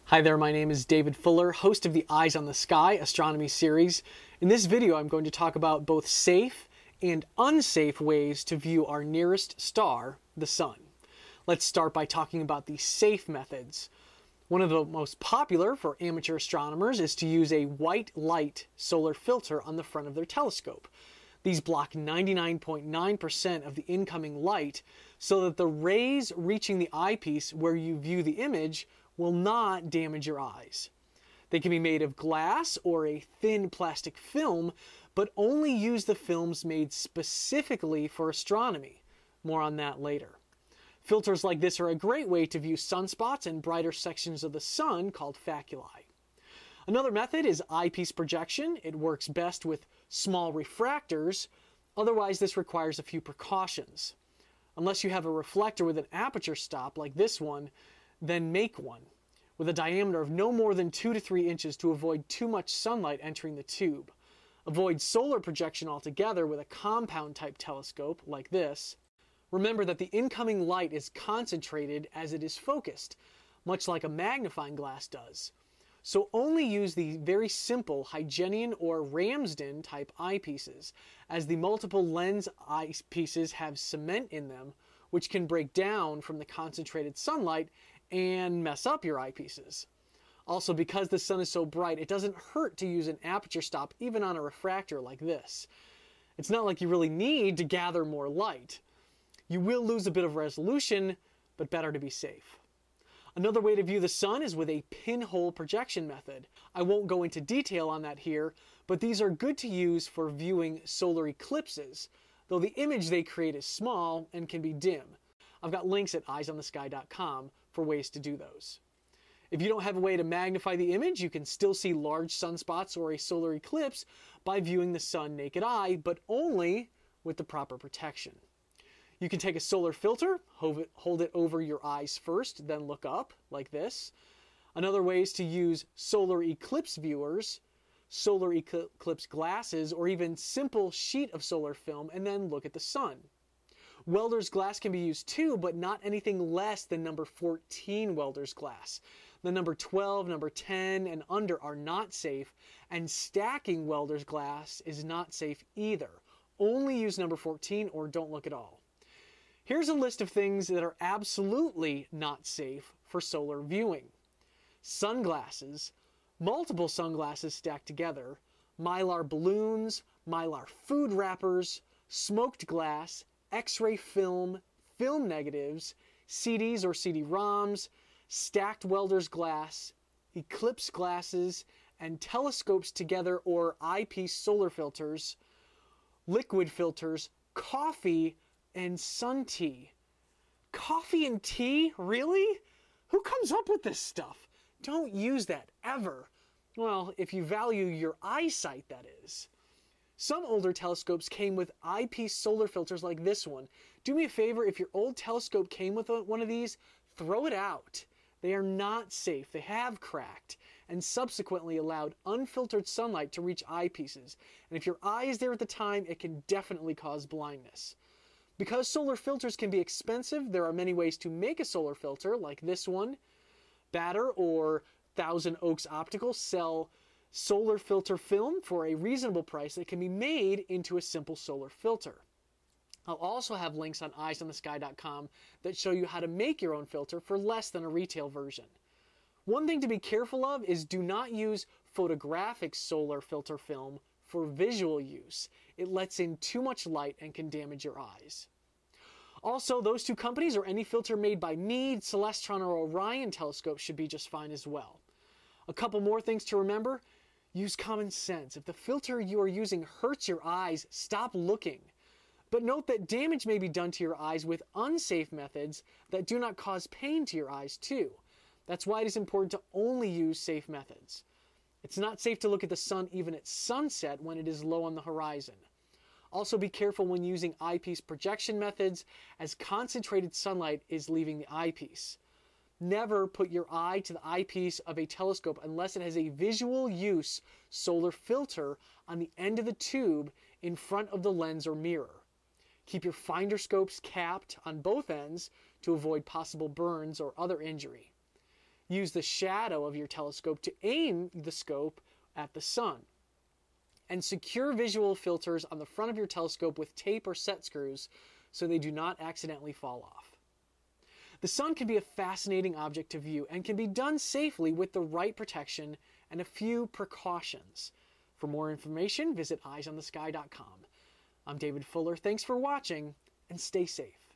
Hi there, my name is David Fuller, host of the Eyes on the Sky astronomy series. In this video, I'm going to talk about both safe and unsafe ways to view our nearest star, the Sun. Let's start by talking about the safe methods. One of the most popular for amateur astronomers is to use a white light solar filter on the front of their telescope. These block 99.9% of the incoming light so that the rays reaching the eyepiece where you view the image will not damage your eyes. They can be made of glass or a thin plastic film, but only use the films made specifically for astronomy. More on that later. Filters like this are a great way to view sunspots and brighter sections of the sun called faculae. Another method is eyepiece projection. It works best with small refractors. Otherwise, this requires a few precautions. Unless you have a reflector with an aperture stop like this one, then make one with a diameter of no more than 2 to 3 inches to avoid too much sunlight entering the tube. Avoid solar projection altogether with a compound type telescope like this. Remember that the incoming light is concentrated as it is focused, much like a magnifying glass does. So only use the very simple Hygienian or Ramsden type eyepieces, as the multiple lens eyepieces have cement in them, which can break down from the concentrated sunlight and mess up your eyepieces. Also, because the sun is so bright, it doesn't hurt to use an aperture stop even on a refractor like this. It's not like you really need to gather more light. You will lose a bit of resolution, but better to be safe. Another way to view the sun is with a pinhole projection method. I won't go into detail on that here, but these are good to use for viewing solar eclipses, though the image they create is small and can be dim. I've got links at eyesonthesky.com for ways to do those. If you don't have a way to magnify the image, you can still see large sunspots or a solar eclipse by viewing the sun naked eye, but only with the proper protection. You can take a solar filter, hold it over your eyes first, then look up, like this. Another way is to use solar eclipse viewers, solar eclipse glasses, or even simple sheet of solar film, and then look at the sun. Welder's glass can be used too, but not anything less than number 14 welder's glass. The number 12, number 10, and under are not safe, and stacking welder's glass is not safe either. Only use number 14 or don't look at all. Here's a list of things that are absolutely not safe for solar viewing. Sunglasses, multiple sunglasses stacked together, mylar balloons, mylar food wrappers, smoked glass, X-ray film, film negatives, CDs or CD-ROMs, stacked welder's glass, eclipse glasses, and telescopes together or eyepiece solar filters, liquid filters, coffee, and sun tea. Coffee and tea? Really? Who comes up with this stuff? Don't use that ever. Well, if you value your eyesight, that is. Some older telescopes came with eyepiece solar filters like this one. Do me a favor, if your old telescope came with one of these, throw it out. They are not safe. They have cracked and subsequently allowed unfiltered sunlight to reach eyepieces. And if your eye is there at the time, it can definitely cause blindness. Because solar filters can be expensive, there are many ways to make a solar filter, like this one. Batter or Thousand Oaks Optical sell solar filter film for a reasonable price that can be made into a simple solar filter. I'll also have links on eyesonthesky.com that show you how to make your own filter for less than a retail version. One thing to be careful of is do not use photographic solar filter film for visual use. It lets in too much light and can damage your eyes. Also, those two companies or any filter made by Meade, Celestron, or Orion telescopes should be just fine as well. A couple more things to remember. Use common sense. If the filter you are using hurts your eyes, stop looking. But note that damage may be done to your eyes with unsafe methods that do not cause pain to your eyes too. That's why it is important to only use safe methods. It's not safe to look at the sun even at sunset when it is low on the horizon. Also be careful when using eyepiece projection methods, as concentrated sunlight is leaving the eyepiece. Never put your eye to the eyepiece of a telescope unless it has a visual use solar filter on the end of the tube in front of the lens or mirror. Keep your finder scopes capped on both ends to avoid possible burns or other injury. Use the shadow of your telescope to aim the scope at the sun. And secure visual filters on the front of your telescope with tape or set screws so they do not accidentally fall off. The sun can be a fascinating object to view and can be done safely with the right protection and a few precautions. For more information, visit eyesonthesky.com. I'm David Fuller. Thanks for watching, and stay safe.